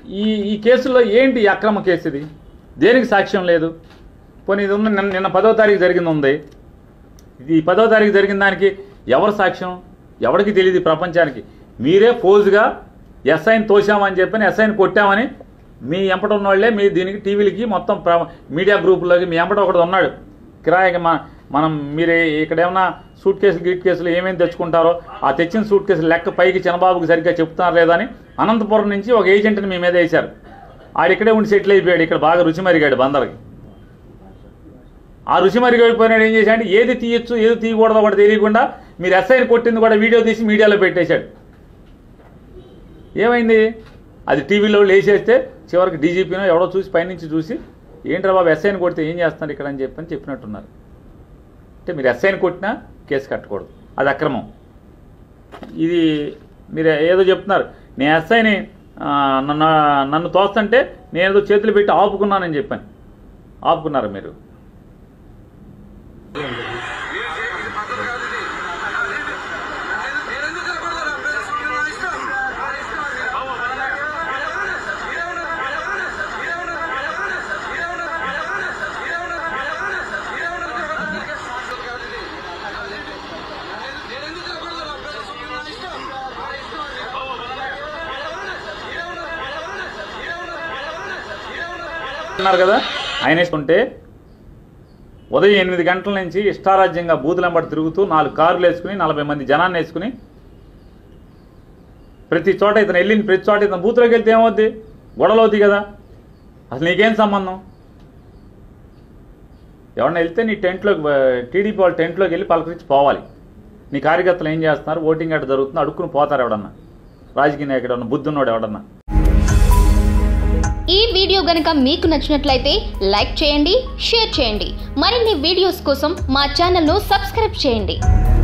ఈ కేసులో ఏంటి అక్రమ కేసు? ఇది దేనికి సాక్ష్యం లేదు? పోనీ ఇది ఉంది, నిన్న 10వ తారీఖు జరిగింది ఉంది. ఇది 10వ తారీఖు జరిగిన దానికి ఎవరు సాక్ష్యం? ఎవరికి తెలియదు ప్రపంచానికి. మీరే ఫోజుగా ఎస్ఐని తోసామని చెప్పని, ఎస్ఐని కొట్టామని మీ ఎంపట ఉన్నవాళ్లే మీ దీనికి టీవీలకి మొత్తం మీడియా గ్రూపుల్లోకి మీ ఎంపట ఒకటి ఉన్నాడు కిరాయికి. మనం మీరు ఇక్కడ ఏమన్నా సూట్ కేసులు గీట్ కేసులు ఏమేమి తెచ్చుకుంటారో ఆ తెచ్చిన సూట్ కేసులు లెక్క పైకి చంద్రబాబుకి సరిగ్గా చెప్తున్నారు లేదని అనంతపురం నుంచి ఒక ఏజెంట్ని మీ మీద వేశారు. ఆడిక్కడే ఉండి సెటిల్ అయిపోయాడు. ఇక్కడ బాగా రుచి మరిగాడు బందర్కి. ఆ రుచి మరిగిపోయినాడు. ఏం చేశాడు? ఏది తీయచ్చు ఏది తీయకూడదో కూడా తెలియకుండా మీరు ఎస్ఐని కొట్టింది కూడా వీడియో తీసి మీడియాలో పెట్టేశాడు. ఏమైంది? అది టీవీలో వేసేస్తే చివరికి డీజీపీనో ఎవడో చూసి పైనుంచి చూసి ఏంట్రా బాబు ఎస్ఐని కొడితే ఏం చేస్తున్నారు ఇక్కడ అని చెప్పినట్టున్నారు. అంటే మీరు ఎస్ఐని కొట్టినా కేసు కట్టకూడదు, అది అక్రమం. ఇది మీరు ఏదో చెప్తున్నారు, నేను ఎస్ఐని నన్ను తోస్తుంటే నేను ఏదో చేతులు పెట్టి ఆపుకున్నానని చెప్పాను. ఆపుకున్నారు మీరు. అన్నారు కదా, ఆయన వేసుకుంటే ఉదయం 8 గంటల నుంచి ఇష్టారాజ్యంగా బూతులంబడి తిరుగుతూ 4 కార్లు వేసుకుని 40 మంది జనాన్ని వేసుకుని ప్రతి చోట ఇతను వెళ్ళింది. ప్రతి చోట ఇతను బూత్లోకి వెళ్తే ఏమవుద్ది? గొడవలు అవుతాయి కదా. అసలు నీకేం సంబంధం? ఎవరన్నా వెళ్తే నీ టెంట్లోకి, టీడీపీ వాళ్ళ టెంట్లోకి వెళ్ళి పలకరించి పోవాలి. నీ కార్యకర్తలు ఏం చేస్తున్నారు? ఓటింగ్ అట్ట జరుగుతుంది, అడుక్కుని పోతారు ఎవడన్నా. రాజకీయ నాయకుడు ఎవడన్నా, బుద్ధున్నోడు ఎవడన్నా. ఈ వీడియో గనుక మీకు నచ్చినట్లయితే లైక్ చేయండి, షేర్ చేయండి. మరిన్ని వీడియోస్ కోసం మా ఛానల్ను సబ్స్క్రైబ్ చేయండి.